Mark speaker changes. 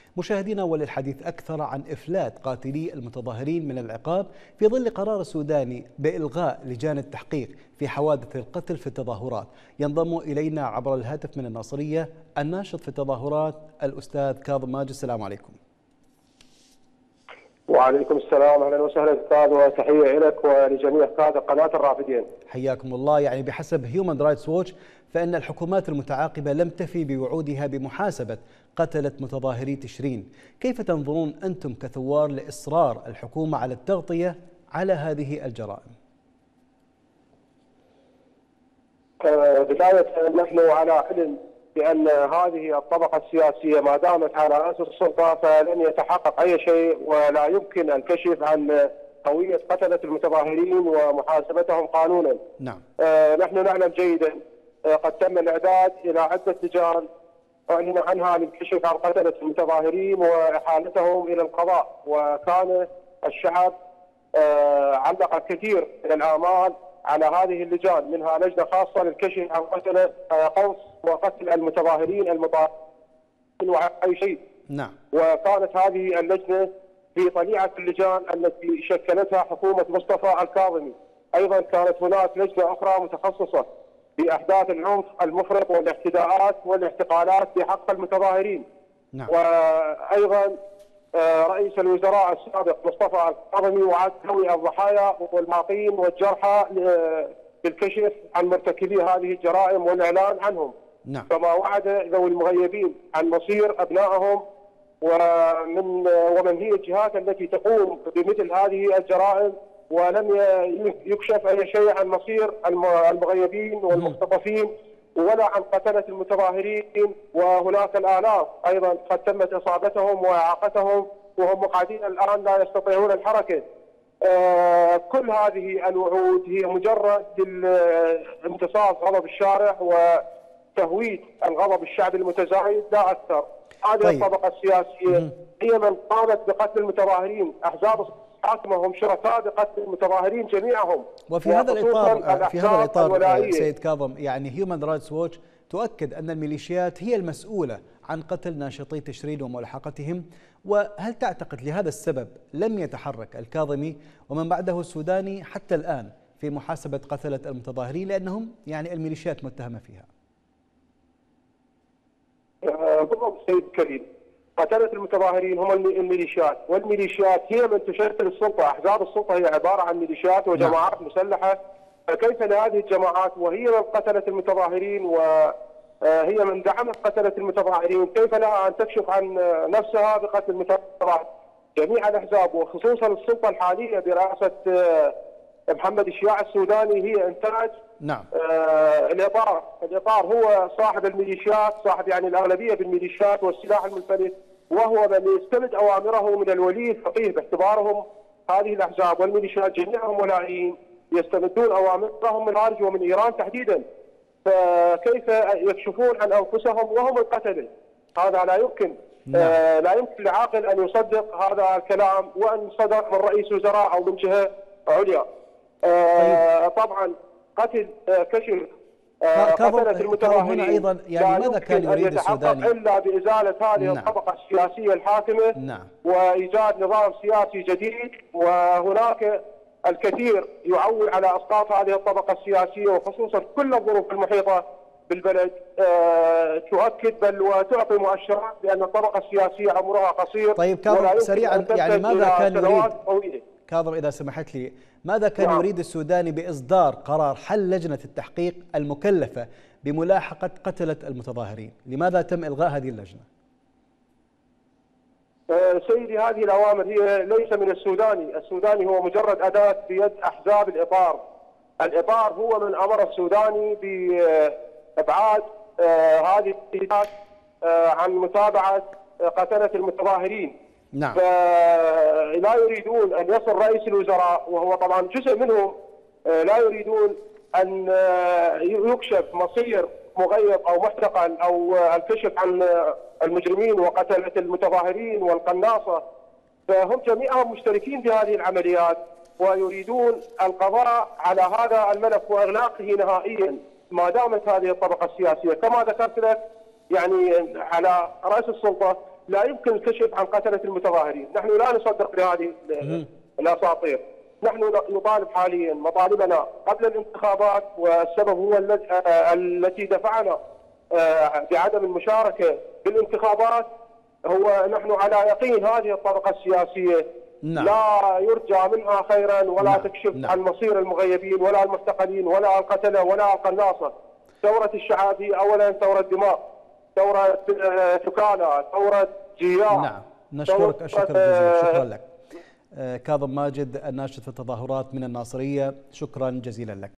Speaker 1: مشاهدينا، وللحديث أكثر عن إفلات قاتلي المتظاهرين من العقاب في ظل قرار السوداني بإلغاء لجان التحقيق في حوادث القتل في التظاهرات، ينضم إلينا عبر الهاتف من الناصرية الناشط في التظاهرات الأستاذ كاظم ماجد. السلام عليكم.
Speaker 2: وعليكم السلام، اهلا وسهلا استاذ، وتحيه لك ولجميع قاده قناه الرافدين.
Speaker 1: حياكم الله. يعني بحسب هيومن رايتس ووتش فإن الحكومات المتعاقبة لم تفي بوعودها بمحاسبة قتلة متظاهري تشرين، كيف تنظرون أنتم كثوار لإصرار الحكومة على التغطية على هذه الجرائم؟
Speaker 2: بداية نحن على علم بأن هذه الطبقة السياسية ما دامت على رأس السلطة فلن يتحقق أي شيء، ولا يمكن الكشف عن هوية قتلة المتظاهرين ومحاسبتهم قانونا.
Speaker 1: نعم.
Speaker 2: نحن نعلم جيدا قد تم الإعداد إلى عدة لجان أعلن عنها للكشف عن قتلة المتظاهرين وإحالتهم إلى القضاء، وكان الشعب علق الكثير من الآمال على هذه اللجان، منها لجنة خاصة للكشف عن قتل قوس وقتل المتظاهرين المطالبين وأي شيء.
Speaker 1: نعم.
Speaker 2: وكانت هذه اللجنة في طليعة اللجان التي شكلتها حكومة مصطفى الكاظمي. أيضا كانت هناك لجنة أخرى متخصصة في أحداث العنف المفرط والاعتداءات والاعتقالات بحق المتظاهرين.
Speaker 1: نعم.
Speaker 2: وأيضا رئيس الوزراء السابق مصطفى الكاظمي وعد توعية الضحايا والماقين والجرحى بالكشف عن مرتكبي هذه الجرائم والإعلان عنهم.
Speaker 1: نعم.
Speaker 2: كما وعد ذوي المغيبين عن مصير أبنائهم ومن هي الجهات التي تقوم بمثل هذه الجرائم، ولم يكشف أي شيء عن مصير المغيبين والمختطفين ولا عن قتلة المتظاهرين. وهناك الآلاف أيضا قد تمت إصابتهم وإعاقتهم وهم مقعدين الآن لا يستطيعون الحركة. كل هذه الوعود هي مجرد امتصاص غضب الشارع وتهويد الغضب الشعبي المتزايد لا أكثر. هذه الطبقة السياسية هي من قامت بقتل المتظاهرين، أحزاب الحاكمة هم شركاء بقتل المتظاهرين جميعهم.
Speaker 1: وفي هذا الإطار سيد كاظم، يعني هيومن رايتس ووتش تؤكد أن الميليشيات هي المسؤولة عن قتل ناشطي تشرين وملاحقتهم، وهل تعتقد لهذا السبب لم يتحرك الكاظمي ومن بعده السوداني حتى الآن في محاسبة قتلة المتظاهرين لأنهم يعني الميليشيات متهمة فيها؟
Speaker 2: بالضبط سيد كريم، قتلة المتظاهرين هم الميليشيات، والميليشيات هي من تشكل السلطة. أحزاب السلطة هي عبارة عن ميليشيات وجماعات مسلحة، فكيف لهذه الجماعات وهي من قتلت المتظاهرين وهي من دعمت قتلة المتظاهرين، كيف لها أن تكشف عن نفسها بقتل المتظاهرين؟ جميع الأحزاب وخصوصا السلطة الحالية برئاسة محمد الشياع السوداني هي إنتاج.
Speaker 1: نعم.
Speaker 2: الإطار هو صاحب الميليشيات، صاحب يعني الأغلبية بالميليشيات والسلاح المنفلت، وهو من يستمد أوامره من الولي الفقيه باعتبارهم هذه الأحزاب والميليشيات جميعهم ولايين يستمدون أوامرهم من الخارج ومن إيران تحديدا. فكيف يكشفون عن أنفسهم وهم القتلة؟ هذا لا يمكن. لا يمكن لعاقل أن يصدق هذا الكلام وأن صدر من رئيس وزراء أو من جهة عليا. طبعا قتل كشف قتلة المتظاهرين
Speaker 1: أيضا يعني ماذا كان يريد السوداني؟
Speaker 2: إلا بإزالة هذه الطبقة السياسية الحاكمة.
Speaker 1: نعم.
Speaker 2: وإيجاد نظام سياسي جديد، وهناك الكثير يعول على إسقاط هذه الطبقة السياسية، وخصوصا كل الظروف المحيطة بالبلد تؤكد بل وتعطي مؤشرات بأن الطبقة السياسية عمرها قصير.
Speaker 1: طيب كاظم سريعا، يعني ماذا كان يريد كاظم إذا سمحت لي، ماذا كان يريد السوداني بإصدار قرار حل لجنة التحقيق المكلفة بملاحقة قتلة المتظاهرين؟ لماذا تم إلغاء هذه اللجنة؟
Speaker 2: سيدي، هذه الأوامر هي ليس من السوداني، السوداني هو مجرد أداة بيد أحزاب الإطار. الإطار هو من أمر السوداني بإبعاد هذه الجهات عن متابعة قتلة المتظاهرين.
Speaker 1: نعم.
Speaker 2: فلا يريدون أن يصل رئيس الوزراء وهو طبعا جزء منهم، لا يريدون أن يكشف مصير مغيب أو محتقل أو الكشف عن المجرمين وقتلة المتظاهرين والقناصة. فهم جميعهم مشتركين في هذه العمليات ويريدون القضاء على هذا الملف وإغلاقه نهائيا ما دامت هذه الطبقة السياسية كما ذكرت لك يعني على رأس السلطة. لا يمكن الكشف عن قتلة المتظاهرين. نحن لا نصدق بهذه الأساطير. نحن نطالب حاليا مطالبنا قبل الانتخابات، والسبب هو التي دفعنا بعدم المشاركة بالانتخابات هو نحن على يقين هذه الطبقة السياسية لا يرجى منها خيرا ولا تكشف عن مصير المغيبين ولا المعتقلين ولا القتلة ولا القناصة. ثورة الشعب هي أولا ثورة دماء، ثورة ثكالى، ثورة جياع.
Speaker 1: نعم، نشكرك شكرا جزيلا. شكرا لك. كاظم ماجد الناشط في التظاهرات من الناصرية، شكرا جزيلا لك.